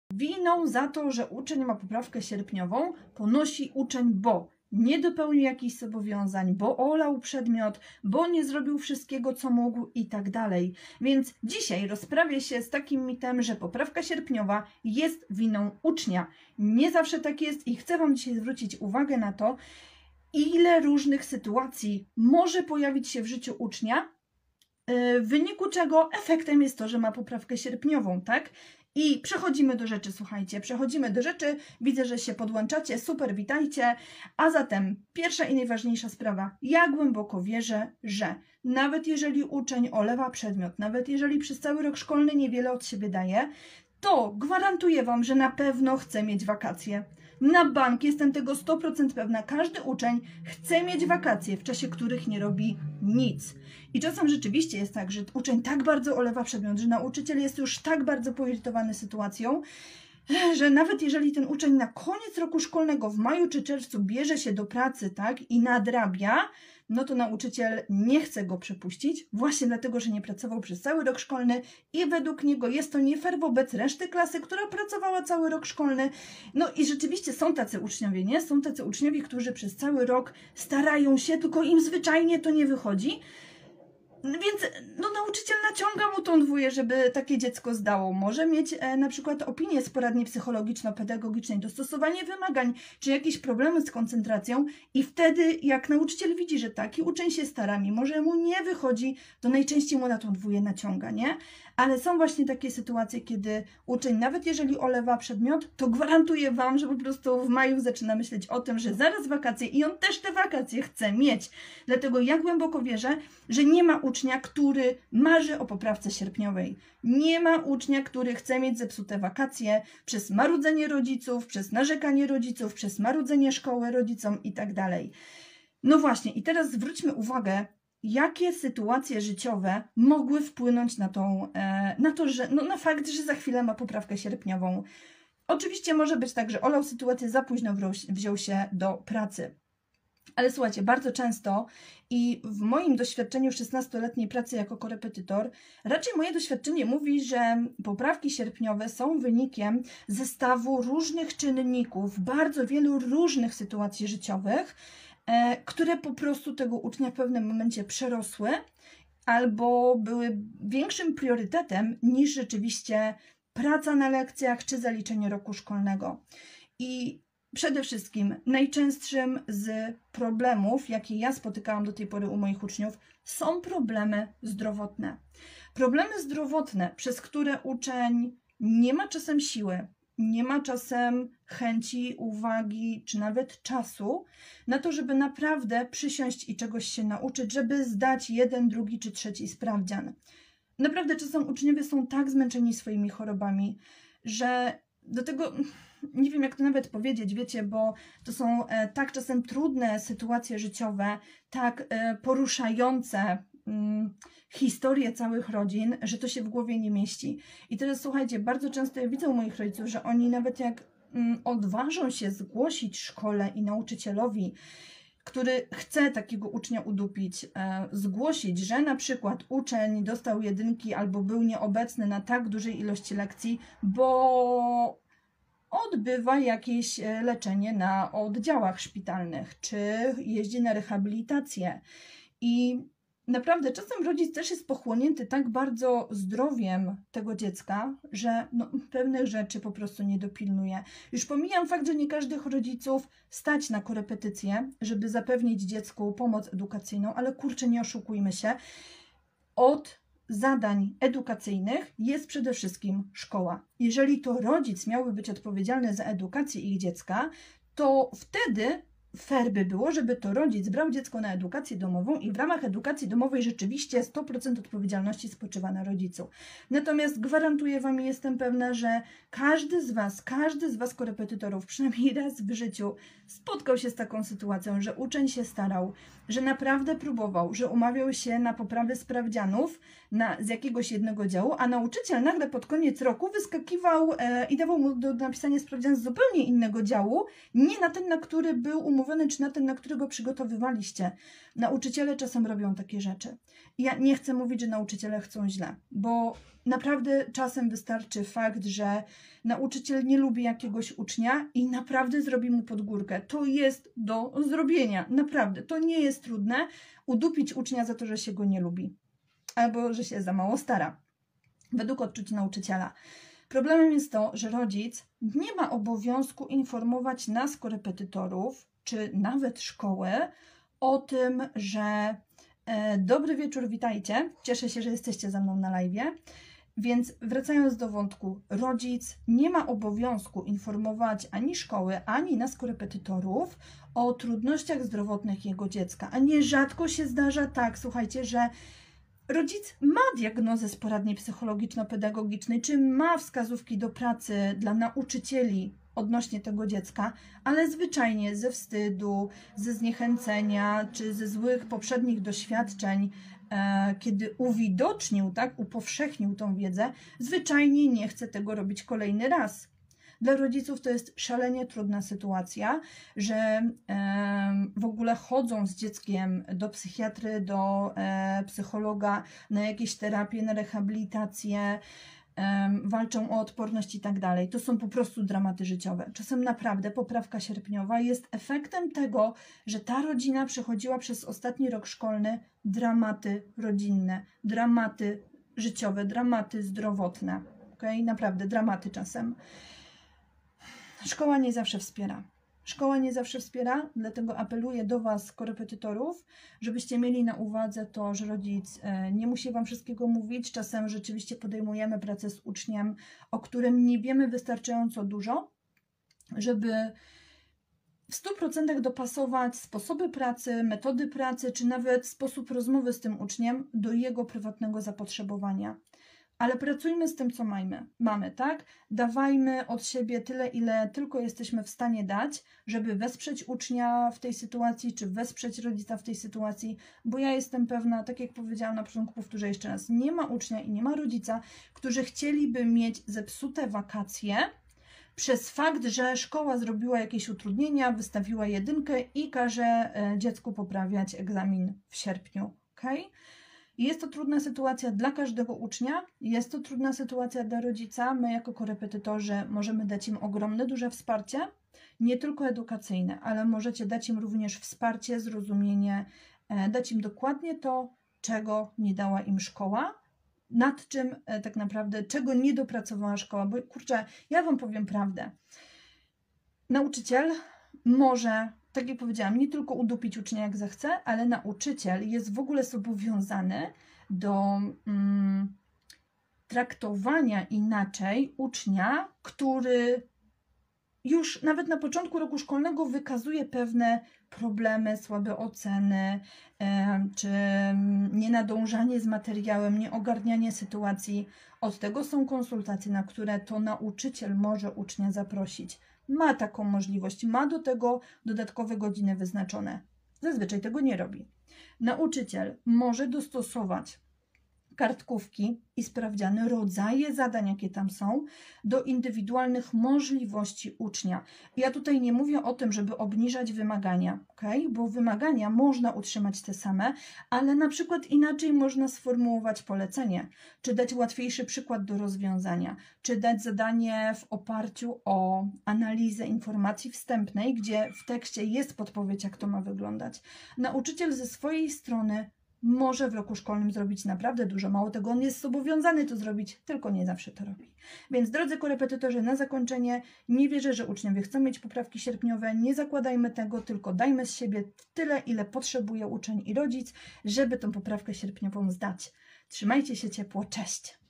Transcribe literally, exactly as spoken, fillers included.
Winą za to, że uczeń ma poprawkę sierpniową, ponosi uczeń, bo nie dopełnił jakichś zobowiązań, bo olał przedmiot, bo nie zrobił wszystkiego, co mógł i tak dalej. Więc dzisiaj rozprawię się z takim mitem, że poprawka sierpniowa jest winą ucznia. Nie zawsze tak jest i chcę Wam dzisiaj zwrócić uwagę na to, ile różnych sytuacji może pojawić się w życiu ucznia, w wyniku czego efektem jest to, że ma poprawkę sierpniową, tak? I przechodzimy do rzeczy, słuchajcie, przechodzimy do rzeczy, widzę, że się podłączacie, super, witajcie. A zatem pierwsza i najważniejsza sprawa, ja głęboko wierzę, że nawet jeżeli uczeń olewa przedmiot, nawet jeżeli przez cały rok szkolny niewiele od siebie daje, to gwarantuję Wam, że na pewno chce mieć wakacje. Na bank jestem tego sto procent pewna. Każdy uczeń chce mieć wakacje, w czasie których nie robi nic. I czasem rzeczywiście jest tak, że uczeń tak bardzo olewa przedmiot, że nauczyciel jest już tak bardzo poirytowany sytuacją, że nawet jeżeli ten uczeń na koniec roku szkolnego w maju czy czerwcu bierze się do pracy, tak, i nadrabia, no to nauczyciel nie chce go przepuścić, właśnie dlatego, że nie pracował przez cały rok szkolny i według niego jest to nie fair wobec reszty klasy, która pracowała cały rok szkolny. No i rzeczywiście są tacy uczniowie, nie? Są tacy uczniowie, którzy przez cały rok starają się, tylko im zwyczajnie to nie wychodzi. Więc no, nauczyciel naciąga mu tą dwóję, żeby takie dziecko zdało. Może mieć e, na przykład opinię z poradni psychologiczno-pedagogicznej, dostosowanie wymagań, czy jakieś problemy z koncentracją i wtedy jak nauczyciel widzi, że taki uczeń się stara, mimo że mu nie wychodzi, to najczęściej mu na tą dwóję naciąga, nie? Ale są właśnie takie sytuacje, kiedy uczeń, nawet jeżeli olewa przedmiot, to gwarantuję Wam, że po prostu w maju zaczyna myśleć o tym, że zaraz wakacje i on też te wakacje chce mieć. Dlatego ja głęboko wierzę, że nie ma ucznia, który marzy o poprawce sierpniowej. Nie ma ucznia, który chce mieć zepsute wakacje przez marudzenie rodziców, przez narzekanie rodziców, przez marudzenie szkoły rodzicom i tak dalej. No właśnie, i teraz zwróćmy uwagę, jakie sytuacje życiowe mogły wpłynąć na, tą, na to, że no, na fakt, że za chwilę ma poprawkę sierpniową. Oczywiście może być tak, że olał sytuację, za późno wziął się do pracy. Ale słuchajcie, bardzo często i w moim doświadczeniu szesnastoletniej pracy jako korepetytor, raczej moje doświadczenie mówi, że poprawki sierpniowe są wynikiem zestawu różnych czynników, bardzo wielu różnych sytuacji życiowych, e, które po prostu tego ucznia w pewnym momencie przerosły albo były większym priorytetem niż rzeczywiście praca na lekcjach czy zaliczenie roku szkolnego. I przede wszystkim najczęstszym z problemów, jakie ja spotykałam do tej pory u moich uczniów, są problemy zdrowotne. Problemy zdrowotne, przez które uczeń nie ma czasem siły, nie ma czasem chęci, uwagi, czy nawet czasu na to, żeby naprawdę przysiąść i czegoś się nauczyć, żeby zdać jeden, drugi czy trzeci sprawdzian. Naprawdę czasem uczniowie są tak zmęczeni swoimi chorobami, że do tego... Nie wiem, jak to nawet powiedzieć, wiecie, bo to są e, tak czasem trudne sytuacje życiowe, tak e, poruszające mm, historie całych rodzin, że to się w głowie nie mieści. I teraz słuchajcie, bardzo często ja widzę u moich rodziców, że oni nawet jak mm, odważą się zgłosić szkole i nauczycielowi, który chce takiego ucznia udupić, e, zgłosić, że na przykład uczeń dostał jedynki albo był nieobecny na tak dużej ilości lekcji, bo odbywa jakieś leczenie na oddziałach szpitalnych, czy jeździ na rehabilitację. I naprawdę czasem rodzic też jest pochłonięty tak bardzo zdrowiem tego dziecka, że no, pewnych rzeczy po prostu nie dopilnuje. Już pomijam fakt, że nie każdych rodziców stać na korepetycję, żeby zapewnić dziecku pomoc edukacyjną, ale kurczę, nie oszukujmy się, od zadań edukacyjnych jest przede wszystkim szkoła. Jeżeli to rodzic miałby być odpowiedzialny za edukację ich dziecka, to wtedy fair by było, żeby to rodzic brał dziecko na edukację domową i w ramach edukacji domowej rzeczywiście sto procent odpowiedzialności spoczywa na rodzicu. Natomiast gwarantuję Wam i jestem pewna, że każdy z Was, każdy z Was korepetytorów przynajmniej raz w życiu spotkał się z taką sytuacją, że uczeń się starał że naprawdę próbował, że umawiał się na poprawę sprawdzianów na, z jakiegoś jednego działu, a nauczyciel nagle pod koniec roku wyskakiwał e, i dawał mu do napisania sprawdzian z zupełnie innego działu, nie na ten, na który był umówiony, czy na ten, na którego przygotowywaliście. Nauczyciele czasem robią takie rzeczy. I ja nie chcę mówić, że nauczyciele chcą źle, bo naprawdę czasem wystarczy fakt, że nauczyciel nie lubi jakiegoś ucznia i naprawdę zrobi mu pod górkę. To jest do zrobienia, naprawdę. To nie jest trudne udupić ucznia za to, że się go nie lubi albo że się za mało stara, według odczuć nauczyciela. Problemem jest to, że rodzic nie ma obowiązku informować nas, korepetytorów, czy nawet szkoły o tym, że e, dobry wieczór, witajcie, cieszę się, że jesteście ze mną na live'ie. Więc wracając do wątku, rodzic nie ma obowiązku informować ani szkoły, ani nas, korepetytorów, o trudnościach zdrowotnych jego dziecka. A nierzadko się zdarza tak, słuchajcie, że rodzic ma diagnozę z poradni psychologiczno-pedagogicznej, czy ma wskazówki do pracy dla nauczycieli odnośnie tego dziecka, ale zwyczajnie ze wstydu, ze zniechęcenia, czy ze złych poprzednich doświadczeń, e, kiedy uwidocznił, tak, upowszechnił tą wiedzę, zwyczajnie nie chce tego robić kolejny raz. Dla rodziców to jest szalenie trudna sytuacja, że e, w ogóle chodzą z dzieckiem do psychiatry, do e, psychologa, na jakieś terapie, na rehabilitację, e, walczą o odporność i tak dalej. To są po prostu dramaty życiowe. Czasem naprawdę poprawka sierpniowa jest efektem tego, że ta rodzina przechodziła przez ostatni rok szkolny dramaty rodzinne, dramaty życiowe, dramaty zdrowotne. Okay? Naprawdę dramaty czasem. Szkoła nie zawsze wspiera. Szkoła nie zawsze wspiera, dlatego apeluję do Was, korepetytorów, żebyście mieli na uwadze to, że rodzic nie musi Wam wszystkiego mówić. Czasem rzeczywiście podejmujemy pracę z uczniem, o którym nie wiemy wystarczająco dużo, żeby w stu procentach dopasować sposoby pracy, metody pracy, czy nawet sposób rozmowy z tym uczniem do jego prywatnego zapotrzebowania. Ale pracujmy z tym, co mamy, mamy, tak? Dawajmy od siebie tyle, ile tylko jesteśmy w stanie dać, żeby wesprzeć ucznia w tej sytuacji, czy wesprzeć rodzica w tej sytuacji, bo ja jestem pewna, tak jak powiedziałam na początku, powtórzę jeszcze raz, nie ma ucznia i nie ma rodzica, którzy chcieliby mieć zepsute wakacje przez fakt, że szkoła zrobiła jakieś utrudnienia, wystawiła jedynkę i każe dziecku poprawiać egzamin w sierpniu, okej? Jest to trudna sytuacja dla każdego ucznia, jest to trudna sytuacja dla rodzica. My jako korepetytorzy możemy dać im ogromne, duże wsparcie, nie tylko edukacyjne, ale możecie dać im również wsparcie, zrozumienie, dać im dokładnie to, czego nie dała im szkoła, nad czym tak naprawdę, czego nie dopracowała szkoła, bo kurczę, ja Wam powiem prawdę. Nauczyciel może, tak jak powiedziałam, nie tylko udupić ucznia jak zechce, ale nauczyciel jest w ogóle zobowiązany do mm, traktowania inaczej ucznia, który już nawet na początku roku szkolnego wykazuje pewne problemy, słabe oceny, e, czy nienadążanie z materiałem, nieogarnianie sytuacji. Od tego są konsultacje, na które to nauczyciel może ucznia zaprosić. Ma taką możliwość, ma do tego dodatkowe godziny wyznaczone. Zazwyczaj tego nie robi. Nauczyciel może dostosować kartkówki i sprawdziany, rodzaje zadań, jakie tam są, do indywidualnych możliwości ucznia. Ja tutaj nie mówię o tym, żeby obniżać wymagania, okay? Bo wymagania można utrzymać te same, ale na przykład inaczej można sformułować polecenie, czy dać łatwiejszy przykład do rozwiązania, czy dać zadanie w oparciu o analizę informacji wstępnej, gdzie w tekście jest podpowiedź, jak to ma wyglądać. Nauczyciel ze swojej strony może w roku szkolnym zrobić naprawdę dużo. Mało tego, on jest zobowiązany to zrobić, tylko nie zawsze to robi. Więc drodzy korepetytorzy, na zakończenie, nie wierzę, że uczniowie chcą mieć poprawki sierpniowe, nie zakładajmy tego, tylko dajmy z siebie tyle, ile potrzebuje uczeń i rodzic, żeby tą poprawkę sierpniową zdać. Trzymajcie się ciepło, cześć!